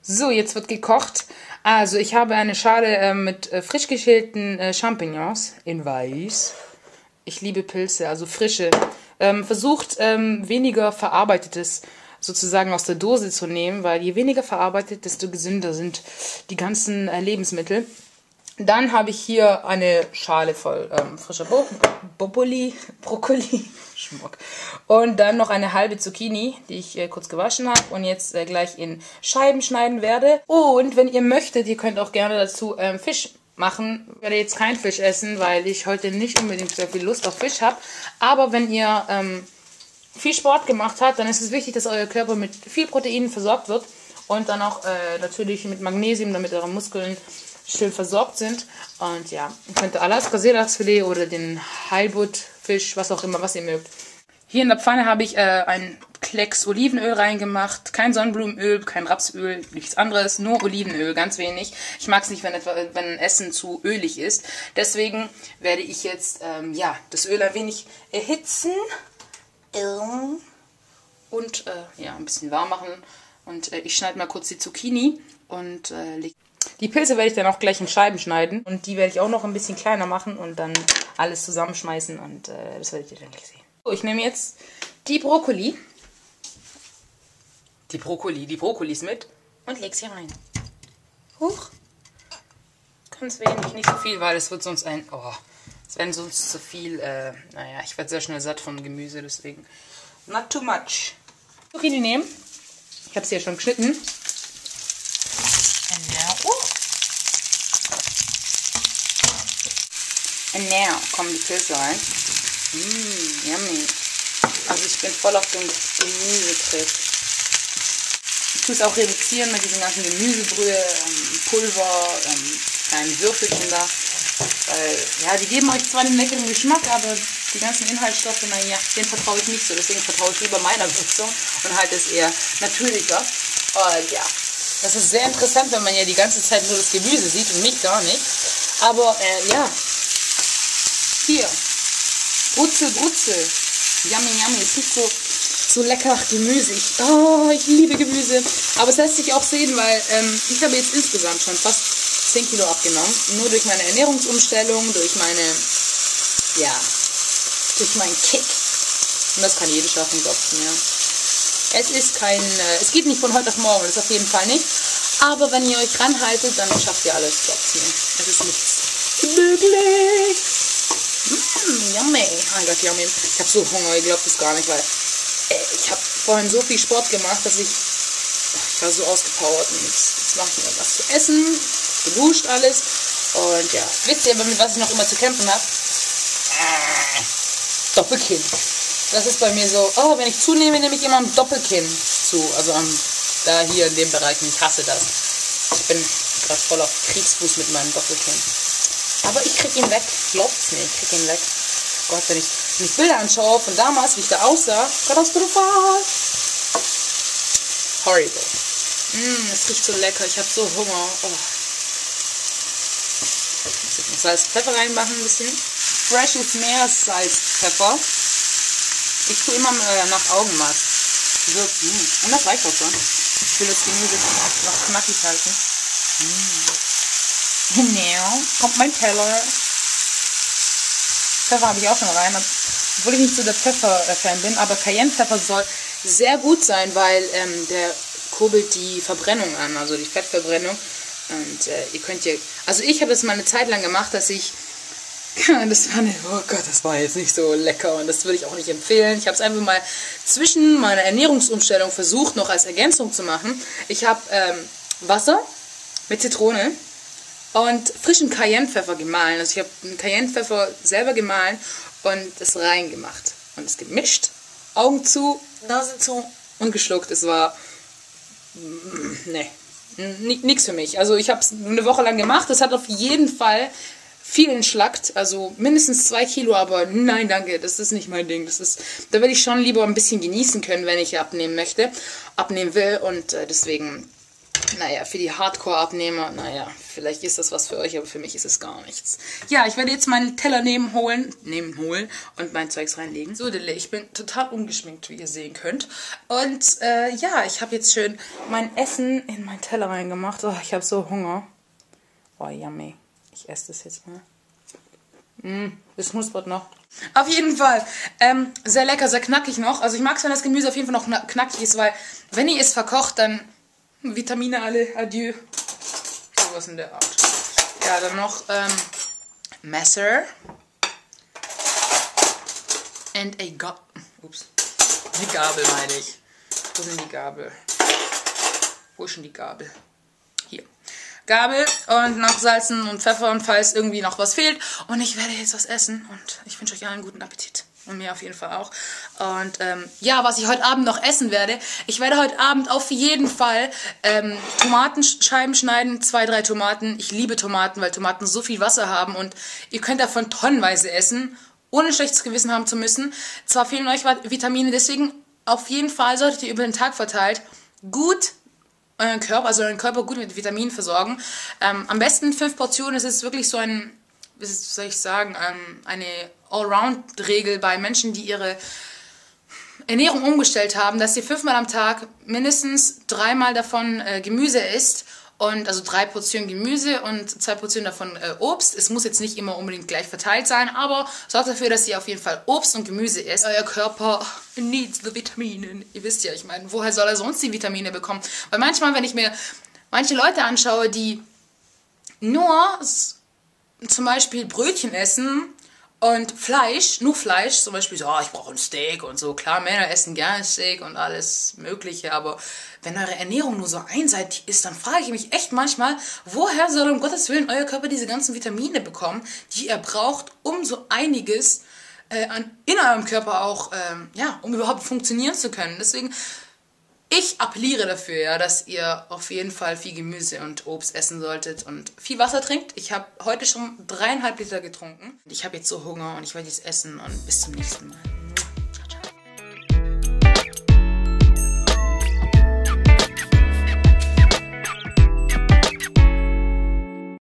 So, jetzt wird gekocht. Also, ich habe eine Schale mit frisch geschälten Champignons in weiß. Ich liebe Pilze, also frische. Versucht weniger verarbeitetes sozusagen aus der Dose zu nehmen, weil je weniger verarbeitet, desto gesünder sind die ganzen Lebensmittel. Dann habe ich hier eine Schale voll frischer Brokkoli, Schmuck. Und dann noch eine halbe Zucchini, die ich kurz gewaschen habe und jetzt gleich in Scheiben schneiden werde. Und wenn ihr möchtet, ihr könnt auch gerne dazu Fisch machen. Ich werde jetzt keinen Fisch essen, weil ich heute nicht unbedingt sehr viel Lust auf Fisch habe. Aber wenn ihr viel Sport gemacht habt, dann ist es wichtig, dass euer Körper mit viel Proteinen versorgt wird und dann auch natürlich mit Magnesium, damit eure Muskeln schön versorgt sind. Und ja, ihr könnt Alaska-Seelachsfilet oder den Heilbuttfisch, was auch immer, was ihr mögt. Hier in der Pfanne habe ich ein Klecks Olivenöl reingemacht. Kein Sonnenblumenöl, kein Rapsöl, nichts anderes, nur Olivenöl, ganz wenig. Ich mag es nicht, wenn Essen zu ölig ist. Deswegen werde ich jetzt das Öl ein wenig erhitzen und ein bisschen warm machen. Und ich schneide mal kurz die Zucchini und die Pilze werde ich dann auch gleich in Scheiben schneiden. Und die werde ich auch noch ein bisschen kleiner machen und dann alles zusammenschmeißen. Und das werdet ihr dann gleich sehen. So, ich nehme jetzt die Brokkoli. Die Brokkolis mit und lege sie rein. Huch. Ganz wenig, nicht so viel, weil es wird sonst es werden sonst zu viel, ich werde sehr schnell satt von Gemüse, deswegen not too much. Zucchini nehmen. Ich habe sie ja schon geschnitten. And now kommen die Pilze rein. Yummy. Also ich bin voll auf dem Gemüsetrip. Ich tue es auch reduzieren mit diesem ganzen Gemüsebrühe, Pulver, kleinen Würfelchen da. Weil, die geben euch zwar den leckeren Geschmack, aber die ganzen Inhaltsstoffe, denen vertraue ich nicht so. Deswegen vertraue ich lieber meiner Würzung und halte es eher natürlicher. Und ja, das ist sehr interessant, wenn man ja die ganze Zeit nur das Gemüse sieht und mich gar nicht. Aber hier, Brutzel. Yummy. Es riecht so lecker nach Gemüse. Ich liebe Gemüse. Aber es lässt sich auch sehen, weil ich habe jetzt insgesamt schon fast 10 Kilo abgenommen. Nur durch meine Ernährungsumstellung, durch meinen Kick. Und das kann jeder schaffen, glaubt mir. Es geht nicht von heute auf morgen, das auf jeden Fall nicht. Aber wenn ihr euch ranhaltet, dann schafft ihr alles, glaubt mir. Es ist nichts möglich. Yummy. Mein Gott, yummy. Ich habe so Hunger, ihr glaubt es gar nicht, weil ich habe vorhin so viel Sport gemacht, dass ich war so ausgepowert. Und jetzt mache ich mir was zu essen, geduscht alles. Und ja, wisst ihr, mit was ich noch immer zu kämpfen habe? Doppelkinn. Das ist bei mir so, wenn ich zunehme, nehme ich immer am Doppelkinn zu. Also da hier in dem Bereich. Und ich hasse das. Ich bin gerade voll auf Kriegsfuß mit meinem Doppelkinn. Aber ich krieg ihn weg. Glaubt's mir, ich krieg ihn weg. Gott, wenn ich Bilder anschaue von damals, wie ich da aussah, katastrophal. Horrible. Es riecht so lecker. Ich habe so Hunger. Jetzt muss Salz, Pfeffer reinmachen ein bisschen. Freshes Meersalzpfeffer. Ich tue immer nach Augenmaß. Und das reicht auch schon. Ich will das Gemüse noch knackig halten. Genau, kommt mein Teller. Pfeffer habe ich auch schon rein. Obwohl ich nicht so der Pfeffer-Fan bin, aber Cayennepfeffer soll sehr gut sein, weil der kurbelt die Verbrennung an, also die Fettverbrennung. Und ihr könnt also ich habe das mal eine Zeit lang gemacht, dass ich das war jetzt nicht so lecker und das würde ich auch nicht empfehlen. Ich habe es einfach mal zwischen meiner Ernährungsumstellung versucht, noch als Ergänzung zu machen. Ich habe Wasser mit Zitrone und frischen Cayennepfeffer gemahlen. Also ich habe den Cayennepfeffer selber gemahlen und es reingemacht. Und es gemischt, Augen zu, Nase zu und geschluckt. Es war, nichts für mich. Also ich habe es eine Woche lang gemacht. Es hat auf jeden Fall viel entschlackt, also mindestens 2 Kilo, aber nein, danke, das ist nicht mein Ding. Da will ich schon lieber ein bisschen genießen können, wenn ich abnehmen will und deswegen Naja, für die Hardcore-Abnehmer, naja, vielleicht ist das was für euch, aber für mich ist es gar nichts. Ja, ich werde jetzt meinen Teller holen und mein Zeugs reinlegen. So, Dille, ich bin total ungeschminkt, wie ihr sehen könnt. Und ja, ich habe jetzt schön mein Essen in meinen Teller reingemacht. Oh, ich habe so Hunger. Oh, yummy. Ich esse das jetzt mal. Das knuspert noch. Auf jeden Fall. Sehr lecker, sehr knackig noch. Also ich mag es, wenn das Gemüse auf jeden Fall noch knackig ist, weil wenn ihr es verkocht, dann Vitamine alle, adieu. Sowas in der Art. Ja, dann noch Messer. And a Gabel. Ups. Die Gabel meine ich. Wo sind die Gabel? Wo ist denn die Gabel? Hier. Gabel und noch Salzen und Pfeffer und falls irgendwie noch was fehlt. Und ich werde jetzt was essen und ich wünsche euch allen guten Appetit. Und mir auf jeden Fall auch. Und ja, was ich heute Abend noch essen werde, ich werde heute Abend auf jeden Fall Tomatenscheiben schneiden, 2, 3 Tomaten. Ich liebe Tomaten, weil Tomaten so viel Wasser haben und ihr könnt davon tonnenweise essen, ohne ein schlechtes Gewissen haben zu müssen. Zwar fehlen euch Vitamine, deswegen auf jeden Fall solltet ihr über den Tag verteilt gut euren Körper gut mit Vitaminen versorgen. Am besten 5 Portionen, das ist wirklich so ein, wie soll ich sagen, eine Allround-Regel bei Menschen, die ihre Ernährung umgestellt haben, dass ihr 5-mal am Tag mindestens 3-mal davon Gemüse isst. Und also 3 Portionen Gemüse und 2 Portionen davon Obst. Es muss jetzt nicht immer unbedingt gleich verteilt sein, aber sorgt dafür, dass ihr auf jeden Fall Obst und Gemüse isst. Euer Körper needs the Vitamine. Ihr wisst ja, ich meine, woher soll er sonst die Vitamine bekommen? Weil manchmal, wenn ich mir manche Leute anschaue, die nur zum Beispiel Brötchen essen und Fleisch, nur Fleisch, zum Beispiel so, oh, ich brauche ein Steak und so. Klar, Männer essen gerne Steak und alles Mögliche, aber wenn eure Ernährung nur so einseitig ist, dann frage ich mich echt manchmal, woher soll um Gottes Willen euer Körper diese ganzen Vitamine bekommen, die ihr braucht, um so einiges in eurem Körper auch, ja, um überhaupt funktionieren zu können. Deswegen, ich appelliere dafür, ja, dass ihr auf jeden Fall viel Gemüse und Obst essen solltet und viel Wasser trinkt. Ich habe heute schon 3,5 Liter getrunken. Ich habe jetzt so Hunger und ich werde jetzt essen und bis zum nächsten Mal.